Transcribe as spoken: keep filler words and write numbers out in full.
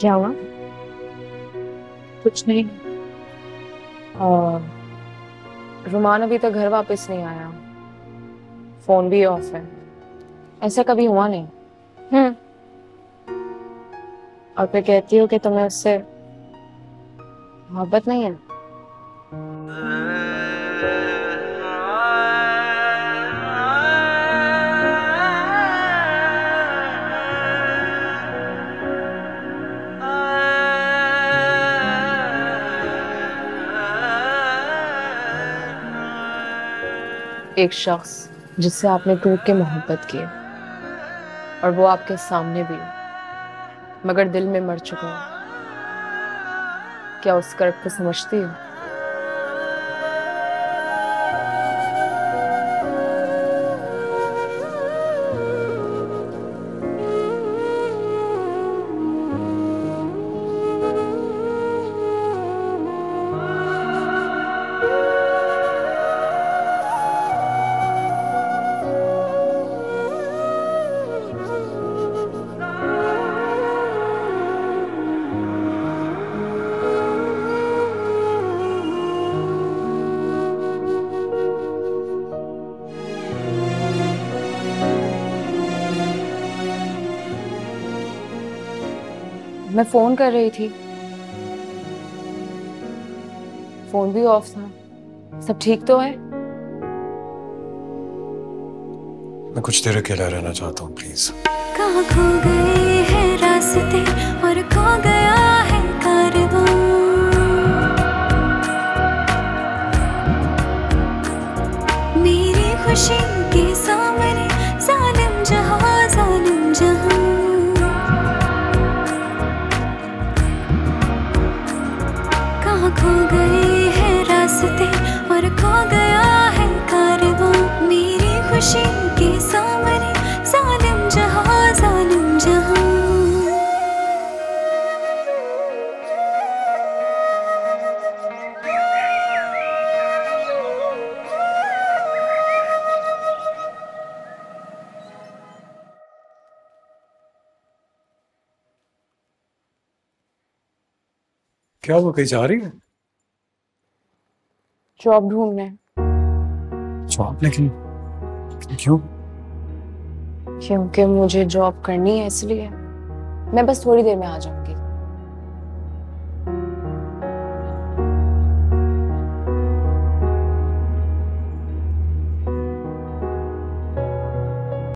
क्या हुआ? कुछ नहीं। और रुमान अभी तक घर वापस नहीं आया, फोन भी ऑफ है। ऐसा कभी हुआ नहीं। हम्म। और फिर कहती हो कि तुम्हें उससे मोहब्बत नहीं है। एक शख्स जिससे आपने टूट के मोहब्बत की और वो आपके सामने भी हो मगर दिल में मर चुका हो, क्या उस कर्ब को समझती हो? मैं फोन कर रही थी, फोन भी ऑफ था। सब ठीक तो है? मैं कुछ देर अकेला रहना चाहता हूँ, प्लीज। कहाँ खो गए हैं रास्ते और खो गया है कारवां। मेरी खुशी के सामने जालिम जहां, जालिम जहां। कहाँ खो गए हैं रास्ते और खो गया है कारवां। मेरी खुशी के सामने जालिम जहां, जालिम जहां। क्या वो कहीं जा रही है? जॉब ढूंढने। जॉब? लेकिन क्यों? क्योंकि मुझे जॉब करनी है, इसलिए। मैं बस थोड़ी देर में आ जाऊंगी।